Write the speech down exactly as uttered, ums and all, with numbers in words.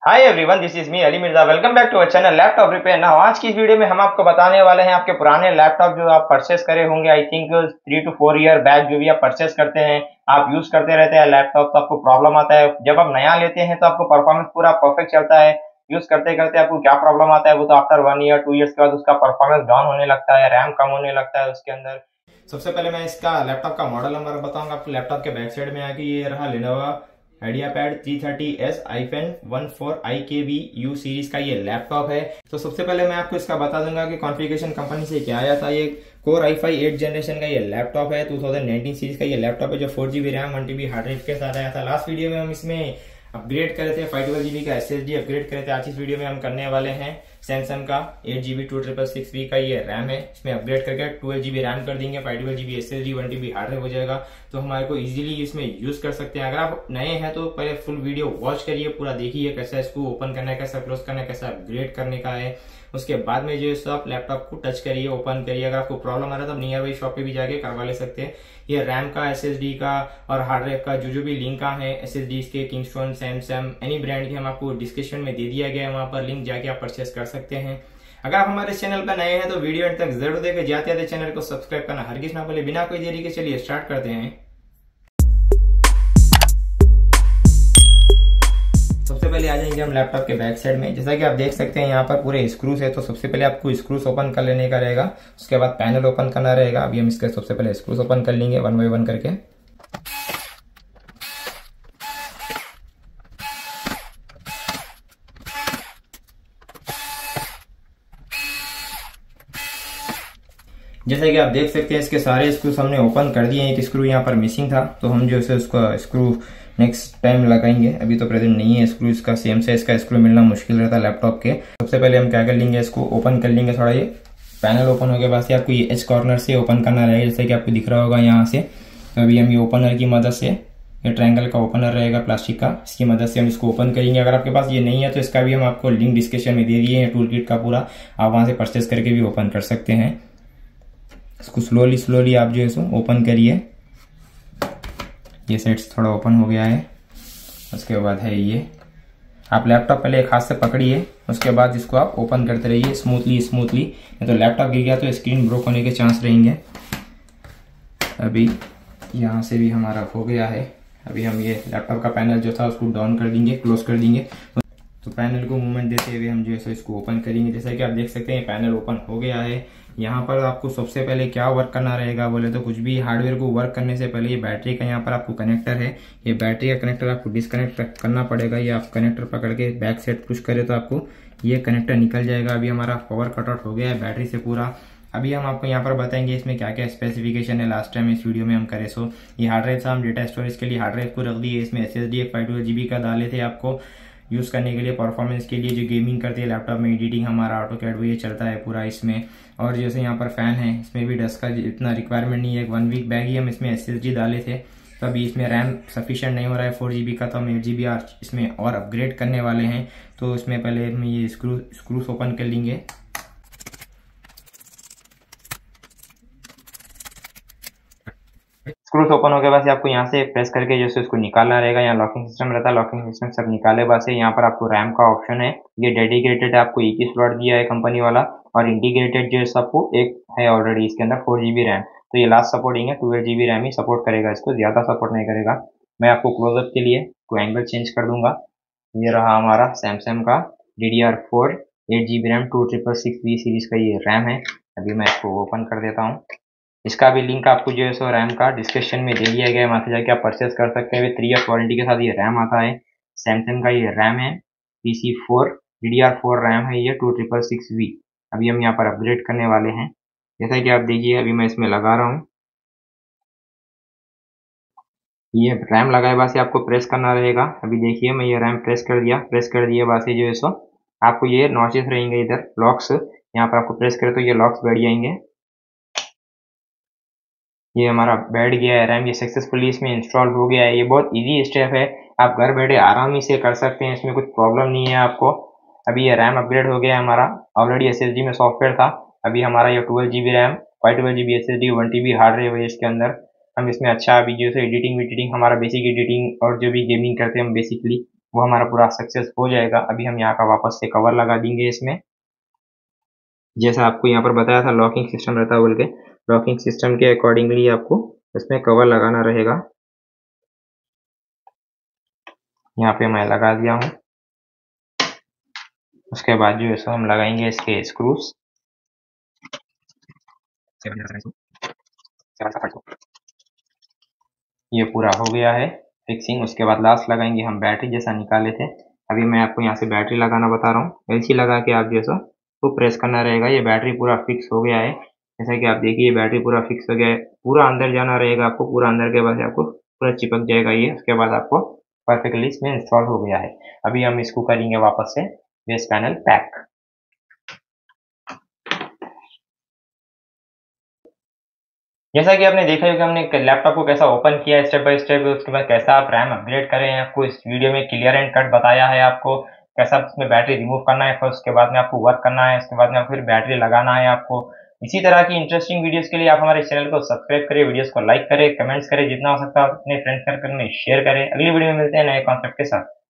Hi everyone, this is me Ali Mirza. Welcome back to our channel laptop repair. Now आज की इस video में हम आपको बताने वाले हैं आपके पुराने लैपटॉप जो आप परचेस करे होंगे, I think three to four year back, जो भी आप परचेस करते हैं, आप यूज करते रहते हैं लैपटॉप, तो आपको प्रॉब्लम आता है। जब आप नया लेते हैं तो आपको परफॉर्मेंस पूरा परफेक्ट चलता है, यूज करते करते आपको क्या प्रॉब्लम आता है वो तो after one year two years के बाद उसका परफॉर्मेंस डाउन होने लगता है, रैम कम होने लगता है उसके अंदर। सबसे पहले मैं इसका लैपटॉप का मॉडल नंबर बताऊंगा आपको। लैपटॉप के बैक साइड में आके ये रहा Lenovo IdeaPad three thirty S आईपेन one four I K V you series का ये लैपटॉप है। तो सबसे पहले मैं आपको इसका बता दूंगा कि कॉन्फ़िगरेशन कंपनी से क्या आया था। ये core I five eight generation का ये लैपटॉप है, टू थाउजेंड नाइनटीन सीरीज का ये लैपटॉप है, जो four GB RAM one TB hard drive के साथ आया था। लास्ट वीडियो में हम इसमें अपग्रेड करे थे, फाइव ट्वेल्व जीबी का एसएसडी अपग्रेड करे थे। आज इस वीडियो में हम करने वाले हैं सैमसंग का eight GB two triple six V का ये रैम है, इसमें अपग्रेड करके ट्वेल्व जीबी रैम कर देंगे, five twelve GB SSD, one TB hard drive हो जाएगा, तो हमारे को इजीली इसमें यूज कर सकते हैं। अगर आप नए हैं तो पहले फुल वीडियो वॉच करिए, पूरा देखिए कैसा इसको ओपन करना है, कैसा क्लोज करना है, कैसा अपग्रेड करने का है। उसके बाद में जो है आप लैपटॉप को टच करिए, ओपन करिए। अगर आपको प्रॉब्लम आ रहा है तो नियर बाई शॉप पे भी जाके करवा ले सकते हैं। ये रैम का, एसएसडी का और हार्ड ड्राइव का जो जो भी लिंक है एसएसडी के, किंगस्टोन, सैमसंग, एनी ब्रांड के, हम आपको डिस्क्रिप्शन में दे दिया गया है, वहां पर लिंक जाके आप परचेस कर सकते हैं। अगर आप हमारे चैनल पर नए हैं तो वीडियो एंड तक जरूर देखें, जाते जाते चैनल को सब्सक्राइब करना हरगिज ना भूले। बिना कोई देरी के चलिए स्टार्ट करते हैं। सबसे पहले आ जाएंगे हम लैपटॉप के बैक साइड में। जैसा कि आप देख सकते हैं यहाँ पर पूरे स्क्रूज है, तो सबसे पहले आपको स्क्रूज ओपन कर लेने का रहेगा, उसके बाद पैनल ओपन करना रहेगा। अभी हम इसके सबसे पहले स्क्रूज ओपन कर लेंगे वन बाय वन करके। जैसा कि आप देख सकते हैं इसके सारे स्क्रूज हमने ओपन कर दिए हैं। एक स्क्रू यहाँ पर मिसिंग था, तो हम जो है उसको स्क्रू नेक्स्ट टाइम लगाएंगे। अभी तो प्रेजेंट नहीं है स्क्रू, इसका सेम साइज का स्क्रू मिलना मुश्किल रहता है लैपटॉप के। सबसे पहले हम क्या कर लेंगे, इसको ओपन कर लेंगे। थोड़ा ये पैनल ओपन हो गया, बाद आपको ये एच कॉर्नर से ओपन करना रहेगा, जैसे कि आपको दिख रहा होगा यहाँ से। तो अभी हम ये ओपनर की मदद से, ये ट्रायंगल का ओपनर रहेगा प्लास्टिक का, इसकी मदद से हम इसको ओपन करेंगे। अगर आपके पास ये नहीं है तो इसका भी हम आपको लिंक डिस्क्रिप्शन में दे दिए हैं, टूल किट का पूरा, आप वहां से परचेस करके भी ओपन कर सकते हैं। इसको स्लोली स्लोली आप जो है सो ओपन करिए। ये साइड्स थोड़ा ओपन हो गया है। उसके बाद है ये, आप लैपटॉप पहले एक हाथ से पकड़िए, उसके बाद इसको आप ओपन करते रहिए स्मूथली स्मूथली, नहीं तो लैपटॉप गिर गया तो स्क्रीन ब्रोक होने के चांस रहेंगे। अभी यहाँ से भी हमारा हो गया है। अभी हम ये लैपटॉप का पैनल जो था उसको डाउन कर देंगे, क्लोज कर देंगे। तो पैनल को मूवमेंट देते हुए हम जो है इसको ओपन करेंगे। जैसा कि आप देख सकते हैं पैनल ओपन हो गया है। यहाँ पर आपको सबसे पहले क्या वर्क करना रहेगा बोले तो, कुछ भी हार्डवेयर को वर्क करने से पहले ये बैटरी का यहाँ पर आपको कनेक्टर है, ये बैटरी का कनेक्टर आपको डिस्कनेक्ट करना पड़ेगा। ये आप कनेक्टर पकड़ के बैक साइड पुश करें तो आपको ये कनेक्टर निकल जाएगा। अभी हमारा पावर कट आउट हो गया है बैटरी से पूरा। अभी हम आपको यहाँ पर बताएंगे इसमें क्या क्या स्पेसिफिकेशन है, लास्ट टाइम इस वीडियो में हम करे सो। ये हार्ड ड्राइव था, हम डेटा स्टोरेज के लिए हार्ड ड्राइव को रख दिए। इसमें एस एस डी एक फाइव ट्वेल्व जीबी का डाले थे आपको यूज करने के लिए, परफॉर्मेंस के लिए, जो गेमिंग करते हैं लैपटॉप में, एडिटिंग हमारा ऑटो कैड वो ये चलता है पूरा इसमें। और जैसे यहाँ पर फैन है, इसमें भी डस्ट का इतना रिक्वायरमेंट नहीं है। वन वीक बैग ही हम इसमें एसएसडी डाले थे, तो अभी इसमें रैम सफिशिएंट नहीं हो रहा है फोर जीबी का, तो हम एट जीबी इसमें और अपग्रेड करने वाले हैं। तो इसमें पहले हम ये स्क्रू स्क्रूस ओपन कर लेंगे। स्क्रूस ओपन हो गए बाद आपको यहाँ से प्रेस करके जैसे उसको निकालना रहेगा। यहाँ लॉकिंग सिस्टम रहता है, लॉकिंग सिस्टम सब निकाले बाद से यहाँ पर आपको रैम का ऑप्शन है, ये डेडिकेटेड आपको एक ही स्लॉट दिया है कंपनी वाला, और इंटीग्रेटेड जो है सबको एक है ऑलरेडी इसके अंदर फोर जीबी रैम। तो ये लास्ट सपोर्टिंग है, ट्वेल्व जीबी रैम ही सपोर्ट करेगा, इसको ज्यादा सपोर्ट नहीं करेगा। मैं आपको क्लोजअप के लिए को एंगल चेंज कर दूंगा। ये रहा हमारा सैमसंग का D D R four eight GB RAM two triple six V series का ये रैम है। अभी मैं इसको ओपन कर देता हूँ। इसका भी लिंक आपको जो है सो रैम का डिस्क्रिप्शन में दे दिया गया है, वहां से जाके आप परचेस कर सकते हैं। थ्री ईयर वारंटी के साथ ये रैम आता है। सैमसंग का ये रैम है, P C four D D R four RAM है ये टू ट्रिपल सिक्स वी। अभी हम यहाँ पर अपग्रेड करने वाले हैं। जैसा कि आप देखिए अभी मैं इसमें लगा रहा हूँ, ये रैम लगाए बाद से आपको प्रेस करना रहेगा। अभी देखिए मैं ये रैम प्रेस कर दिया, प्रेस कर दिए बाद से जो है सो आपको ये नॉचेस रहेंगे इधर लॉक्स, यहाँ पर आपको प्रेस करें तो ये लॉक्स बैठ जाएंगे। ये हमारा बैठ गया है रैम, ये सक्सेसफुली इसमें इंस्टॉल हो गया है। ये बहुत इजी स्टेप है, आप घर बैठे आराम से कर सकते हैं, इसमें कुछ प्रॉब्लम नहीं है आपको। अभी ये रैम अपग्रेड हो गया है हमारा, ऑलरेडी एसएसडी में सॉफ्टवेयर था। अभी हमारा ये twelve GB RAM, five twelve GB S S D, one TB hard drive है इसके अंदर। हम इसमें अच्छा अभी जो है एडिटिंग विडिटिंग, हमारा बेसिक एडिटिंग और जो भी गेमिंग करते हैं हम बेसिकली वो हमारा पूरा सक्सेस हो जाएगा। अभी हम यहाँ का वापस से कवर लगा देंगे इसमें। जैसा आपको यहाँ पर बताया था लॉकिंग सिस्टम रहता है बोल के, लॉकिंग सिस्टम के अकॉर्डिंगली आपको इसमें कवर लगाना रहेगा। यहाँ पे मैं लगा दिया हूँ। उसके बाद जो है हम लगाएंगे इसके स्क्रूज। ये पूरा हो गया है फिक्सिंग। उसके बाद लास्ट लगाएंगे हम बैटरी, जैसा निकाले थे। अभी मैं आपको यहाँ से बैटरी लगाना बता रहा हूँ। एलसी लगा के आप जैसा तो प्रेस करना रहेगा। ये बैटरी पूरा फिक्स हो गया है। जैसा कि आप देखिए बैटरी पूरा फिक्स हो गया है। पूरा अंदर जाना रहेगा आपको, पूरा अंदर के बाद आपको पूरा चिपक जाएगा ये। उसके बाद आपको परफेक्टली इसमें इंस्टॉल हो गया है। अभी हम इसको करेंगे वापस से बेस पैनल पैक। जैसा कि आपने देखा है कि हमने लैपटॉप को कैसा ओपन किया है स्टेप बाय स्टेप, उसके बाद कैसा आप रैम अपग्रेड करें हैं, आपको इस वीडियो में क्लियर एंड कट बताया है। आपको कैसा उसमें बैटरी रिमूव करना है, फिर उसके बाद में आपको वर्क करना है, उसके बाद में फिर बैटरी लगाना है आपको। इसी तरह की इंटरेस्टिंग वीडियोस के लिए आप हमारे चैनल को सब्सक्राइब करें, वीडियोस को लाइक करें, कमेंट्स करें, जितना हो सकता है अपने फ्रेंड्स सर्कल में शेयर करें। अगली वीडियो में मिलते हैं नए कॉन्सेप्ट के साथ।